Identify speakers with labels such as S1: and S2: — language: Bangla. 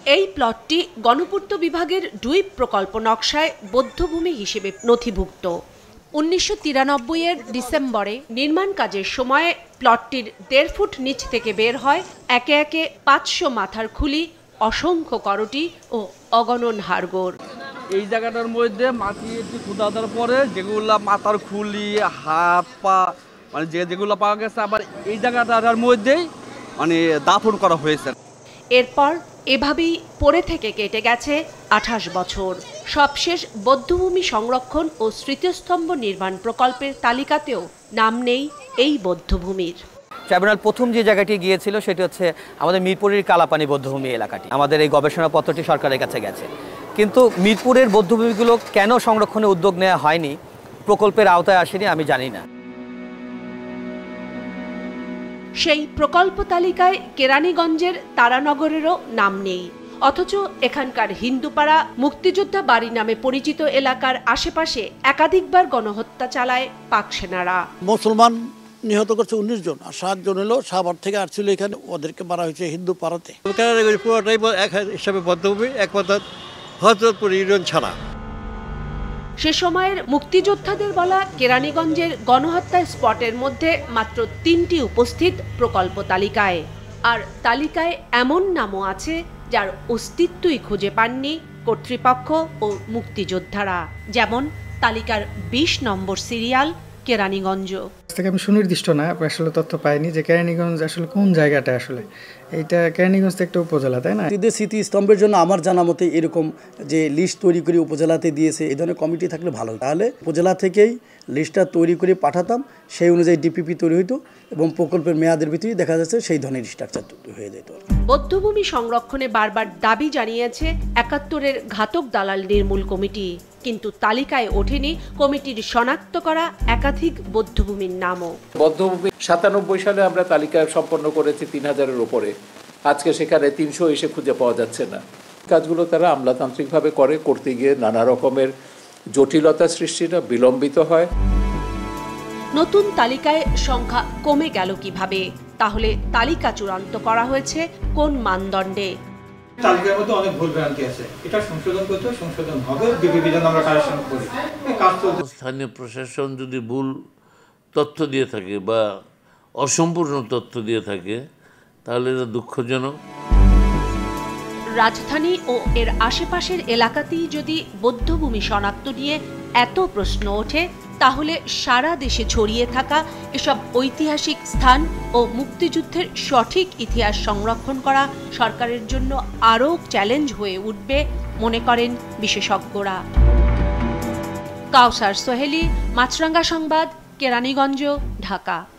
S1: এই প্লটটি গণপূর্ত বিভাগের ডুইপ প্রকল্প নকশায় বধ্যভূমি হিসেবে নথিভুক্ত। 1993 ডিসেম্বরে নির্মাণ কাজের সময় প্লটটির 1.5 ফুট নিচ থেকে বের হয় একে একে 500 মাথার খুলি, অসংখ্য করটি ও অগণন হাড়গোড়।
S2: এই জায়গাটার মধ্যে মাটি একটু খোদানোর পরে যেগুলা মাথার খুলি, হাত পা মানে যেগুলো পাওয়া গেছে, আবার এই জায়গাটার মধ্যেই মানে দাফন করা হয়েছে।
S1: এরপর এভাবেই পড়ে থেকে কেটে গেছে 28 বছর। সবশেষ বধ্যভূমি সংরক্ষণ ও স্মৃতিস্তম্ভ নির্মাণ প্রকল্পের তালিকাতেও নাম নেই এই বধ্যভূমির।
S3: ট্রাইব্যুনাল প্রথম যে জায়গাটি গিয়েছিল সেটি হচ্ছে আমাদের মিরপুরের কালাপানি বধ্যভূমি এলাকাটি। আমাদের এই গবেষণাপত্রটি সরকারের কাছে গেছে, কিন্তু মিরপুরের বধ্যভূমিগুলো কেন সংরক্ষণে উদ্যোগ নেওয়া হয়নি, প্রকল্পের আওতায় আসেনি, আমি জানি না।
S1: সেই প্রকল্প তালিকায় কেরানীগঞ্জের তারানগরেরও নাম নেই, অথচ এখানকার হিন্দুপাড়া মুক্তিযোদ্ধা বাড়ি নামে পরিচিত এলাকার আশেপাশে একাধিকবার গণহত্যা চালায় পাক সেনারা।
S4: মুসলমান নিহত করছে 19 জন, আর 7 জন হলো সাভার থেকে আসছিল এখানে, ওদেরকে মারা হয়েছে হিন্দু পাড়াতে। পুরোটাই এক হিসাবে বদ্ধভূমি, একমাত্র হযরতপুর ইউনিয়ন ছাড়া।
S1: সে সময়ের মুক্তিযোদ্ধাদের বলা কেরানীগঞ্জের গণহত্যা স্পটের মধ্যে মাত্র 3টি উপস্থিত প্রকল্প তালিকায়, আর তালিকায় এমন নামও আছে যার অস্তিত্বই খুঁজে পাননি কর্তৃপক্ষ ও মুক্তিযোদ্ধারা, যেমন তালিকার 20 নম্বর সিরিয়াল কেরানীগঞ্জ।
S5: থেকে আমি সুনির্দিষ্ট না আসলে তথ্য পাইনি যে কেরানীগঞ্জ আসলে কোন জায়গাটা, আসলে এইটা কেরানীগঞ্জ তো একটা উপজেলা, তাই না?
S6: স্মৃতিস্তম্ভের জন্য আমার জানা মতে এরকম যে লিস্ট তৈরি করে উপজেলাতে দিয়েছে, এই ধরনের কমিটি থাকলে ভালো। তাহলে উপজেলা থেকেই লিস্টটা তৈরি করে পাঠাতাম, সেই অনুযায়ী ডিপিপি তৈরি হইতো এবং প্রকল্পের মেয়াদের ভিতরেই দেখা যাচ্ছে সেই ধরনের স্ট্রাকচার হয়ে যেত।
S1: বধ্যভূমি সংরক্ষণে বারবার দাবি জানিয়েছে 71-এর ঘাতক দালাল নির্মূল কমিটি, কিন্তু তালিকায় ওঠেনি কমিটির শনাক্ত করা একাধিক বধ্যভূমির নামও।
S7: বধ্যভূমি 97 সালে আমরা তালিকা সম্পন্ন করেছি 3000-এর উপরে, আজকে সেখানে 300 এসে খুঁজে পাওয়া যাচ্ছে না। কাজগুলো তারা আমলাতান্ত্রিকভাবে করতে গিয়ে নানা রকমের জটিলতা সৃষ্টিটা বিলম্বিত হয়।
S1: নতুন তালিকায় সংখ্যা কমে গেল কিভাবে? তাহলে তালিকা চূড়ান্ত করা হয়েছে কোন মানদণ্ডে?
S8: তালিকার মধ্যে অনেক ভুলভ্রান্তি আছে, এটা সংশোধন করতে সংশোধন হবে, ডিপিপি জন্য আমরা কারেকশন করি।
S9: স্থানীয় প্রশাসন যদি ভুল তথ্য দিয়ে থাকে বা অসম্পূর্ণ তথ্য দিয়ে থাকে তাহলে এটা দুঃখজনক।
S1: রাজধানী ও এর আশেপাশের এলাকাতেই যদি বধ্যভূমি শনাক্ত নিয়ে এত প্রশ্ন ওঠে, তাহলে সারা দেশে ছড়িয়ে থাকা এসব ঐতিহাসিক স্থান ও মুক্তিযুদ্ধের সঠিক ইতিহাস সংরক্ষণ করা সরকারের জন্য আরও চ্যালেঞ্জ হয়ে উঠবে মনে করেন বিশেষজ্ঞরা। কাউসার সোহেলি, মাছরাঙ্গা সংবাদ, কেরানীগঞ্জ, ঢাকা।